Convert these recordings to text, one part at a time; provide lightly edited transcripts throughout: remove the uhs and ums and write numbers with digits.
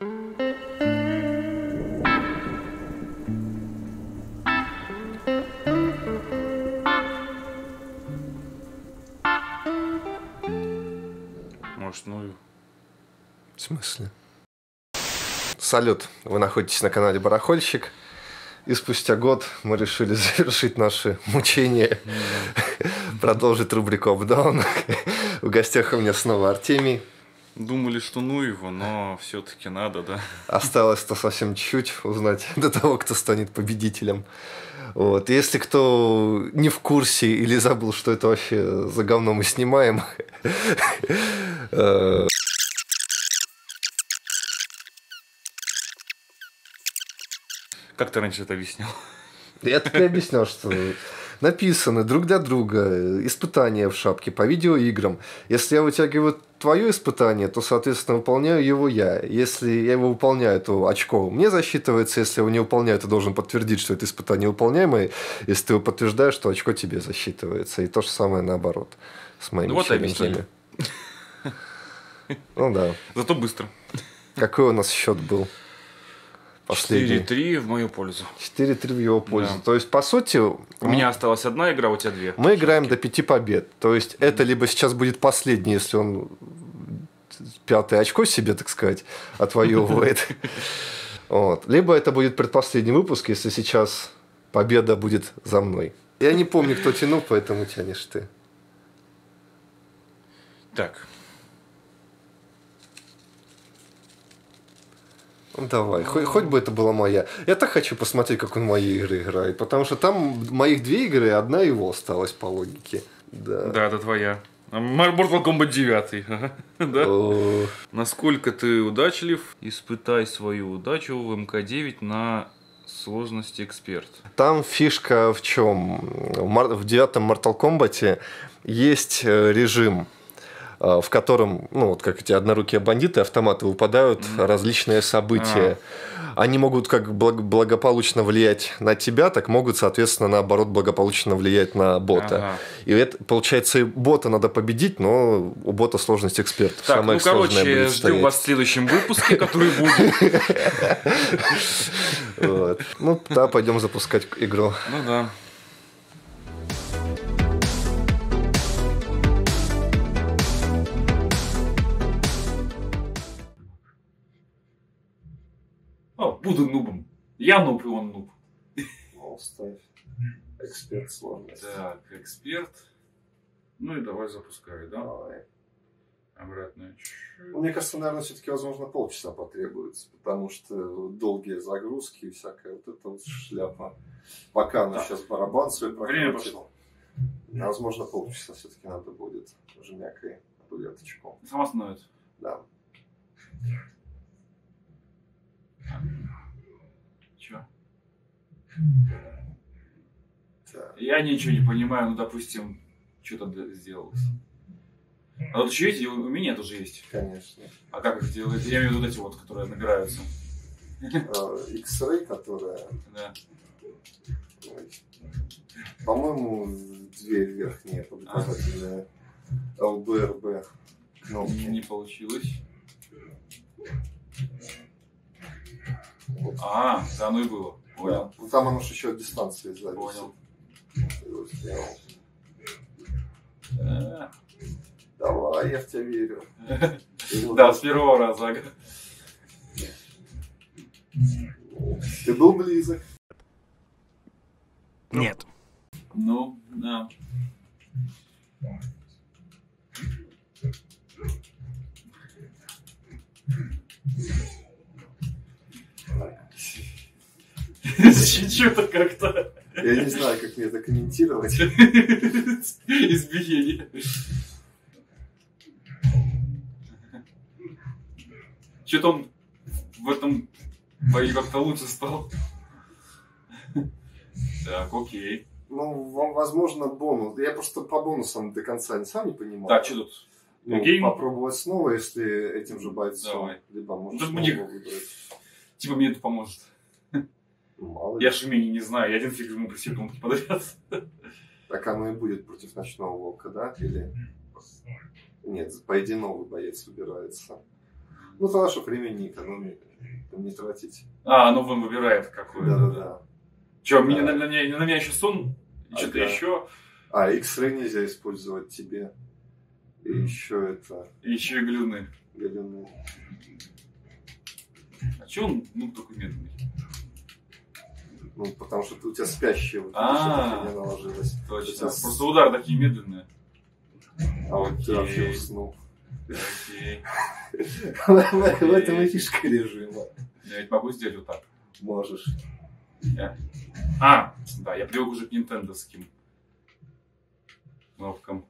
Может, ну... В смысле? Салют, вы находитесь на канале Барахольщик. И спустя год мы решили завершить наши мучения, продолжить рубрику «Апдаун». В гостях у меня снова Артемий. Думали, что ну его, но все-таки надо, да? Осталось-то совсем чуть узнать до того, кто станет победителем. Вот. Если кто не в курсе или забыл, что это вообще за говно мы снимаем, Как ты раньше это объяснял? я так и объяснял, что написаны друг для друга испытания в шапке по видеоиграм. Если я вытягиваю твое испытание, то, соответственно, выполняю его я. Если я его выполняю, то очко мне засчитывается. Если я его не выполняю, ты должен подтвердить, что это испытание выполняемое. Если ты его подтверждаешь, то очко тебе засчитывается. И то же самое наоборот с моими челленджами. Ну да. Зато быстро. Какой у нас счет был? 4-3 в мою пользу. 4-3 в его пользу. Да. То есть, по сути... У меня осталась одна игра, у тебя две. Мы играем до 5 побед. То есть, это либо сейчас будет последний, если он 5-е очко себе, так сказать, отвоевывает. Вот. Либо это будет предпоследний выпуск, если сейчас победа будет за мной. Я не помню, кто тянул, поэтому тянешь ты. Так. Ну, давай, хоть бы это была моя. Я так хочу посмотреть, как он мои игры играет. Потому что там моих 2 игры, и одна его осталась по логике. Да, Да, это твоя. Mortal Kombat 9. Да? Насколько ты удачлив, испытай свою удачу в МК-9 на сложности эксперт. Там фишка в чем? В 9-м Mortal Kombat есть режим, в котором, ну, вот как эти однорукие бандиты, автоматы выпадают, различные события. Они могут как благополучно влиять на тебя, так могут, соответственно, наоборот, благополучно влиять на бота. Ага. И это, получается, и бота надо победить, но у бота сложность эксперта. Так, самое ну, короче, сложное будет ждем стоять. вас в следующем выпуске, который будет. Вот. Ну, да, пойдем запускать игру. Ну да. О, буду нубом. Я нуб, и он нуб. Ставь. Эксперт сложность. Так, эксперт. Ну и давай запускай, да? Давай. Обратно. Мне кажется, наверное, все-таки, возможно, полчаса потребуется, потому что долгие загрузки и всякая вот эта вот шляпа. Пока она сейчас барабан свой прокрутит. Время пошло. Возможно, полчаса все-таки надо будет уже мягкой таблеточку. Сама становится? Да. Чё? Так. Я ничего не понимаю, ну, допустим, что-то сделалось. А вот еще эти у меня тоже есть. Конечно. А как их делать? Я имею в виду эти вот, которые набираются. X-Ray, которая... Да. По-моему, 2 верхние показательные ЛБРБ кнопки. Не получилось. А, да, оно и было. Понял. Да. Там оно же еще от дистанции зависит. Понял. Давай, я в тебя верю. Да, с первого раза. Ты был близок? Нет. Ну, да. Что-то как-то... Я не знаю, как мне это комментировать. Избиение. Что-то он в этом бою как-то лучше стал. Так, окей. Ну, возможно, бонус. Я просто по бонусам до конца сам не понимал. Так, что тут? Ну, Гейм? попробовать снова, если этим же бойцом. Давай. Либо может Тут снова мне- выбрать. Типа мне это поможет. Мало ли. Я ж умений не знаю, я один фиг ему все кнопки подряд. Так оно и будет против ночного волка, да? Или... Нет, по идее новый боец выбирается. Ну, тогда, чтобы времени экономить, не тратить. Ну он выбирает какую-то. Да. Че, на меня еще сон? Что-то еще? X-Ray нельзя использовать тебе. И еще это... Еще и галюны. Галюны. А че он такой медленный? Ну, потому что у тебя спящие, вот не наложилось. Точно. Просто удары такие медленные. А вот ты вообще уснул. Окей. В этом и фишка режима. Я ведь могу сделать вот так. Можешь. Да, я привык уже к нинтендовским кнопкам.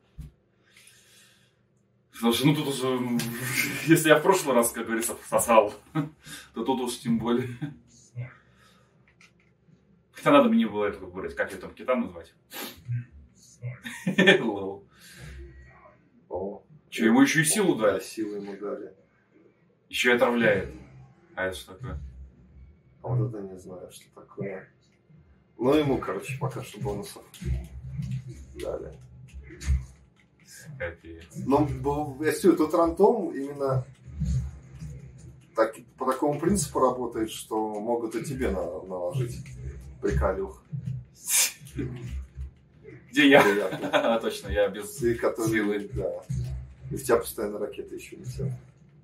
Слушай, тут уже, если я в прошлый раз, как говорится, сосал, то тут уж тем более. Хотя надо мне было это выбрать, как ее там, кита назвать? Лол. Че, ему еще и силу дали? Да, силу ему дали. Еще и отравляет. А это что такое? Вот это не знаю, что такое. Ну, ему, короче, пока что бонусов дали. Но если тут рандом именно по такому принципу работает, что могут и тебе наложить приколюх. Где я? Точно, я без силы. Да. И в тебя постоянно ракеты еще летят.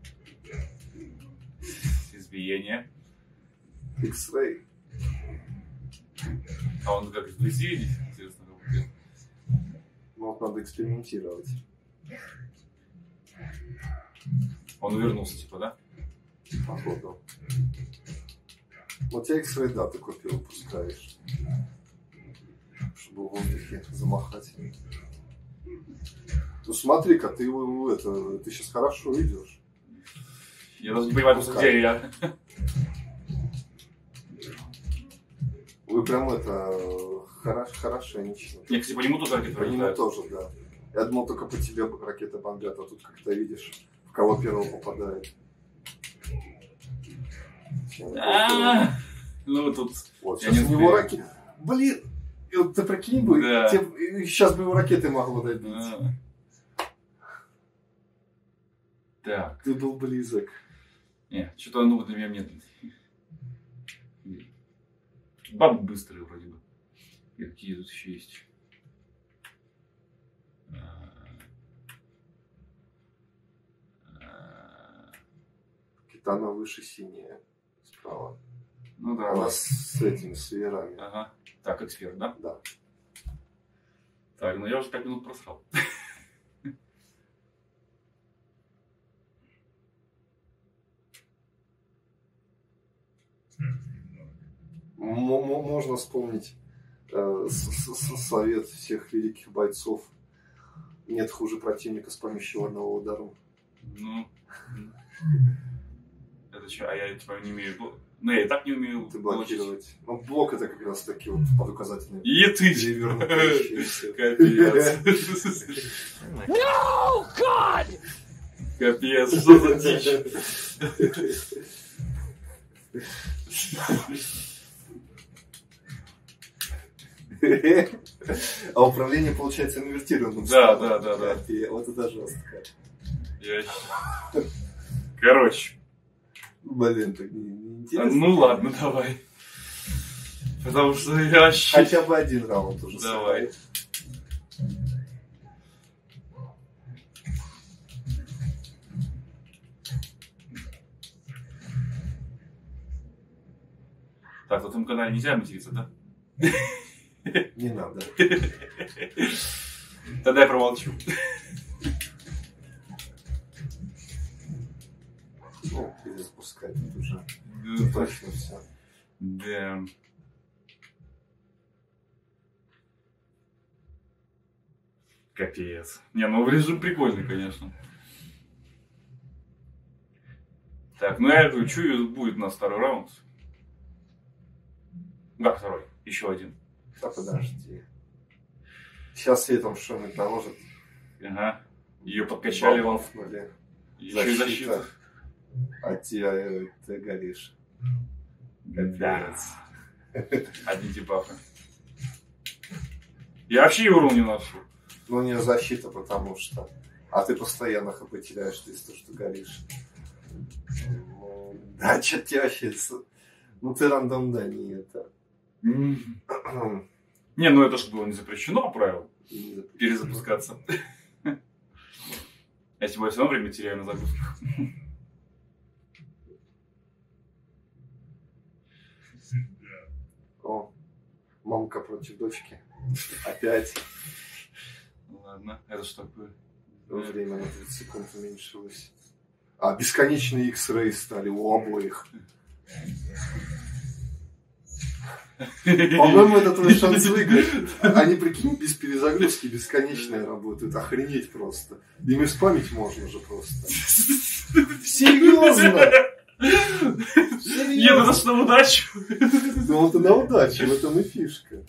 Избиение. X-Ray. А он как вблизи, интересно, работает. Ну вот надо экспериментировать. Он увернулся, типа, да? Походу. Вот тебя X-Ray, да, ты купил, пускаешь. Чтобы в воздухе замахать. Ну смотри-ка, ты сейчас хорошо идешь. Я даже не понимаю, где я. Вы прям хорошенечко. Я, кстати, по нему тоже ракеты пролетают. По нему тоже, да. Я думал, только по тебе ракеты бомбят, а тут как-то видишь, в кого первого попадает. Ну тут... Вот, сейчас у него ракеты... Блин! Вот ты прикинь бы, сейчас бы его ракеты могло добить. Так. Ты был близок. Не, что-то оно для меня медленный. Бабы быстрые вроде бы. И какие тут еще есть? Китана выше синяя. Справа. Ну да. Она с этими сферами. Ага. Так, эксперт, да? Да. Так, ну я уже 5 минут просрал. Можно вспомнить совет всех великих бойцов. Нет хуже противника с помощью одного удара. Ну. Это что? А я типа не умею. Ну, я и так не умею. Ты блокировать. Ну, блок это как раз таки вот под указательные. И ты! Капец. No, God! Капец, что за дичь? А управление получается инвертированным. Да. Вот это жестко. Короче. Блин, так неинтересно. Ну ладно, давай. Потому что я вообще... Хотя бы один раунд уже. Давай. Так, на этом канале нельзя материться, да? Не надо. Тогда я промолчу. Ну, перезапускать уже. Точно все. Да. Капец. Не, ну режим прикольный, конечно. Так, ну я говорю, чую, будет у нас второй раунд. Да, второй. Еще один. Да подожди. Сейчас ей там что-нибудь наложат. Ага. Ее подкачали вам. Еще и защита. А ты горишь. Капец. Одни дебафы. Я вообще и урон не ношу. Ну, у нее защита, потому что... А ты постоянно хп теряешь из-за того, что горишь. Да, что тебе вообще... Ну, ты рандом, да, не это... Не, ну это же было не запрещено по правилам. Перезапускаться. Я тем более все равно время теряю на загрузках. О, мамка против дочки. Опять. Ладно, это что такое? Время на 30 секунд уменьшилось. А, бесконечные X-Ray стали у обоих. По-моему, это твой шанс выиграть. Они, прикинь, без перезагрузки бесконечные работают. Охренеть просто. Ими спамить можно же просто. Серьезно? Еду за на удачу. Ну, это на удачу, в этом и фишка.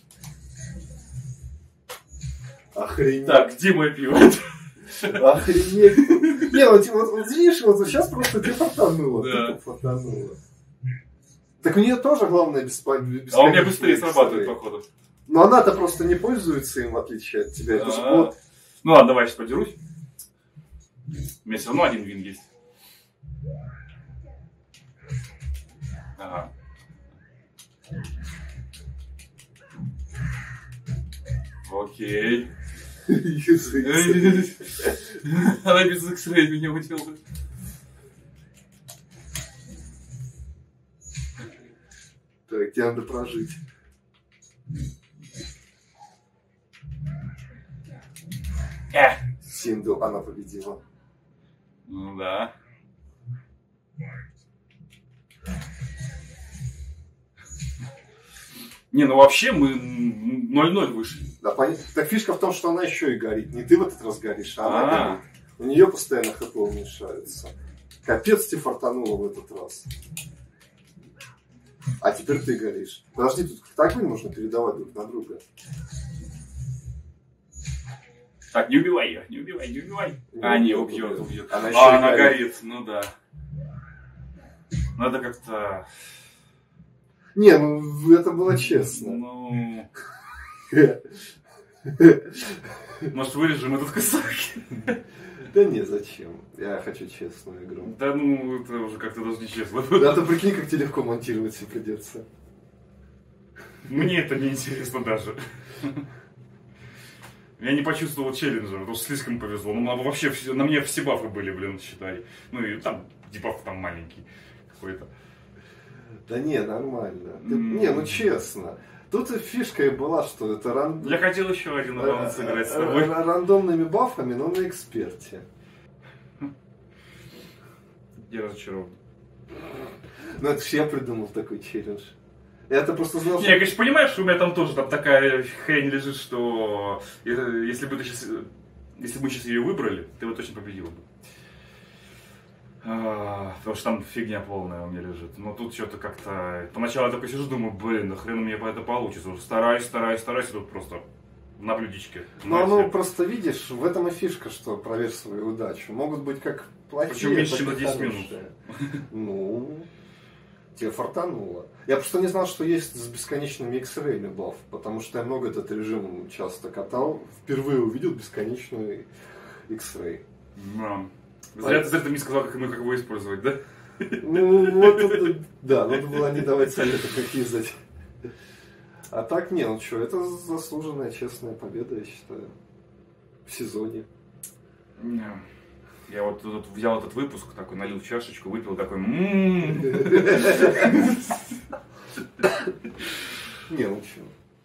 Охренеть. Так, где мое пиво? Охренеть. Не, вот видишь, вот сейчас просто тебе фартануло. Да. Фартануло. Так у нее тоже главное бесконечное. А у меня быстрее срабатывает, походу. Но она-то просто не пользуется им, в отличие от тебя. Это же вот... Ну ладно, давай я сейчас подерусь. У меня все равно один вин есть. Ага. Окей. Она без X-Ray меня уделает. Так, тебе надо прожить. Синдл, она победила. Ну да. Не, ну вообще мы 0-0 вышли. Да, понятно. Так фишка в том, что она еще и горит. Не ты в этот раз горишь, а она А. горит. У нее постоянно хп уменьшается. Капец тебе фартануло в этот раз. А теперь ты горишь. Подожди, тут так нужно передавать друг на друга. Так, не убивай ее, не убивай. Не, убьет. Она еще Она горит, ну да. Надо как-то... Не, ну это было честно. Ну... Может, вырежем этот кусок? Да не, зачем? Я хочу честную игру. Да ну, это уже как-то даже нечестно. Да ты прикинь, как тебе легко монтировать все придется. Мне это не интересно даже. Я не почувствовал челленджа, потому что слишком повезло. Ну, вообще, на мне все бафы были, блин, считай. Ну, и там дебаф там маленький какой-то. Да не, нормально. Не, ну честно. Тут и фишка и была, что это Я хотел еще один раунд сыграть с тобой. рандомными бафами, но на эксперте. Я разочарован. Ну это ж я придумал такой челлендж. Я-то просто знал, Я, конечно, понимаю, что у меня там тоже там такая хрень лежит, что если бы мы сейчас ее выбрали, ты бы точно победил бы. Потому что там фигня полная у меня лежит. Но тут что-то как-то... Поначалу я такой сижу, думаю, блин, нахрен у меня это получится. Уже стараюсь, и тут просто на блюдечке. Ну, просто видишь, в этом и фишка, что проверь свою удачу. Могут быть как плохие, причем меньше, так чем и на 10 хорошие. минут. Ну, тебе фартануло. Я просто не знал, что есть с бесконечными X-Ray баф, потому что я много этот режим часто катал. Впервые увидел бесконечную X-Ray. Зря ты мне сказал, как его использовать, да? Ну, вот, да, надо было не давать советов, как ездить. А так, не, ну что, это заслуженная, честная победа, я считаю, в сезоне. Я вот тут взял этот выпуск, такой налил в чашечку, выпил, такой Не, ну что.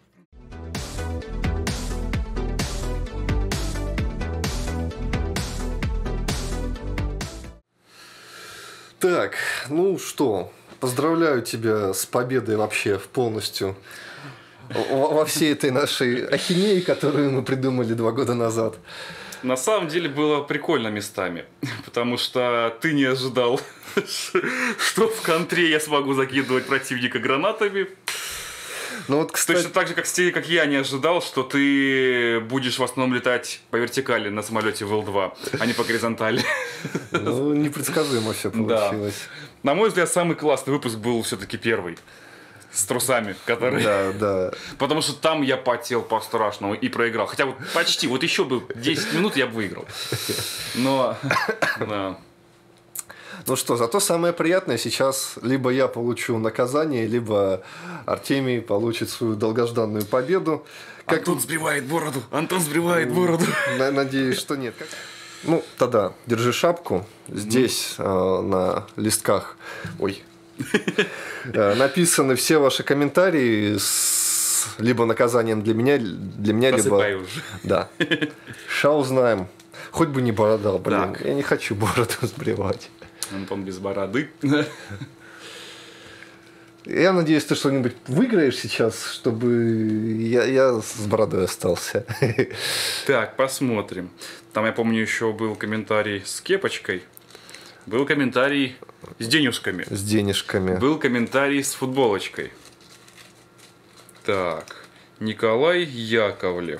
Так, ну что, поздравляю тебя с победой вообще полностью во всей этой нашей ахинеи, которую мы придумали 2 года назад. На самом деле было прикольно местами, потому что ты не ожидал, что в контре я смогу закидывать противника гранатами. Ну, вот, кстати... Точно так же, как я не ожидал, что ты будешь в основном летать по вертикали на самолете в Л-2, а не по горизонтали. Ну, непредсказуемо все получилось. Да. На мой взгляд, самый классный выпуск был все-таки первый. С трусами, которые... Да, да. Потому что там я потел по-страшному и проиграл. Хотя вот почти, вот еще бы 10 минут я бы выиграл. Но... Да. Ну что, зато самое приятное сейчас либо я получу наказание, либо Артемий получит свою долгожданную победу. Антон сбривает бороду. Антон сбривает бороду. Надеюсь, что нет. Ну, тогда держи шапку. Здесь на листках написаны все ваши комментарии с либо наказанием для меня Посыпай либо... уже. Да. Ща узнаем. Хоть бы не борода, блин. Так. Я не хочу бороду сбривать. Антон без бороды. Я надеюсь, ты что-нибудь выиграешь сейчас, чтобы я с бородой остался. Так, посмотрим. Там, я помню, еще был комментарий с кепочкой. Был комментарий с денежками. С денежками. Был комментарий с футболочкой. Так. Николай Яковлев.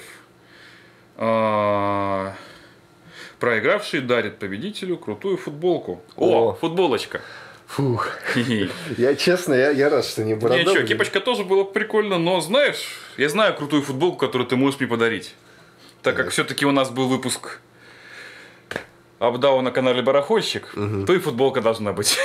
Проигравший дарит победителю крутую футболку. О, футболочка. Фух. Я честно, я рад, что не борода. Ничего, кепочка тоже было прикольно, но знаешь, я знаю крутую футболку, которую ты можешь мне подарить. Так как все-таки у нас был выпуск Апдау на канале Барахольщик, то и футболка должна быть.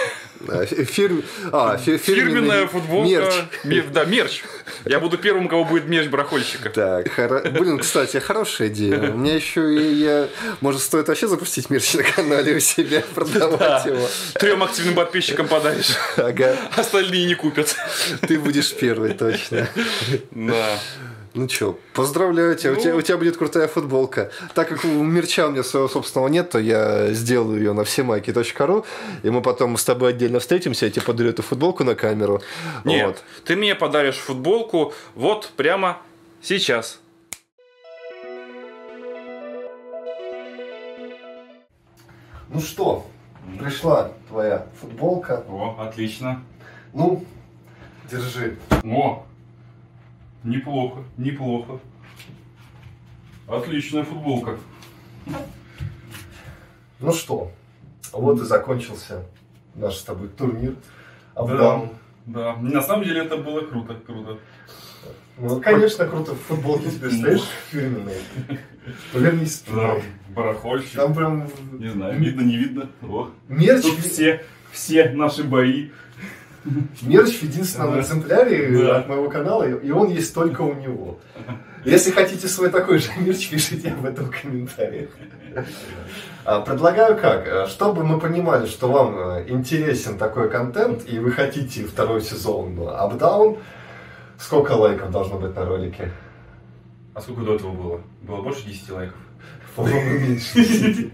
Фирменная футболка. Да, мерч. Я буду первым, у кого будет мерч Барахольщика. Так, блин, кстати, хорошая идея. У меня еще может, стоит вообще запустить мерч на канале у себя, продавать его. 3 активным подписчикам подаришь. Ага. Остальные не купят. Ты будешь первый, точно. Да. Ну что, поздравляю тебя, у тебя будет крутая футболка. Так как мерча у меня своего собственного нет, то я сделаю ее на всемайки.ру, и мы потом с тобой отдельно встретимся, я тебе подарю эту футболку на камеру. Нет, вот. Ты мне подаришь футболку вот прямо сейчас. Ну что, пришла твоя футболка. О, отлично. Ну, держи. О, неплохо, неплохо. Отличная футболка. Ну что, вот и закончился наш с тобой турнир. Апдаун. Да, на самом деле это было круто, круто. Ну, конечно, круто. В футболке тебе стоишь фирменные. Повернись спиной. Барахольщик. Там прям... Не знаю, видно, не видно. О. Мерч... Тут все наши бои. Мерч в единственном экземпляре от моего канала, и он есть только у него. Если хотите свой такой же мерч, пишите об этом в комментариях. Предлагаю как? Чтобы мы понимали, что вам интересен такой контент, и вы хотите второй сезон Апдаун, сколько лайков должно быть на ролике? А сколько до этого было? Было больше 10 лайков? По-моему, меньше.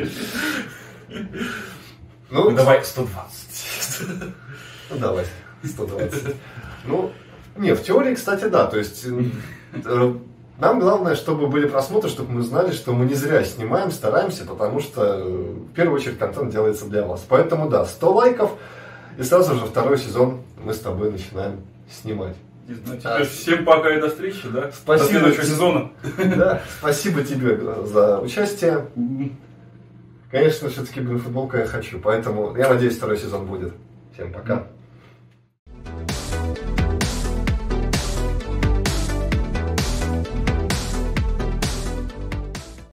Ну, давай 120. Ну, давай, 120. Ну, не, в теории, кстати, да. То есть, нам главное, чтобы были просмотры, чтобы мы знали, что мы не зря снимаем, стараемся, потому что, в первую очередь, контент делается для вас. Поэтому, да, 100 лайков, и сразу же второй сезон мы с тобой начинаем снимать. Теперь всем пока и до встречи, да? Спасибо. До следующего сезона. Да, спасибо тебе за участие. Конечно, все-таки, футболку я хочу, поэтому я надеюсь, второй сезон будет. Всем пока.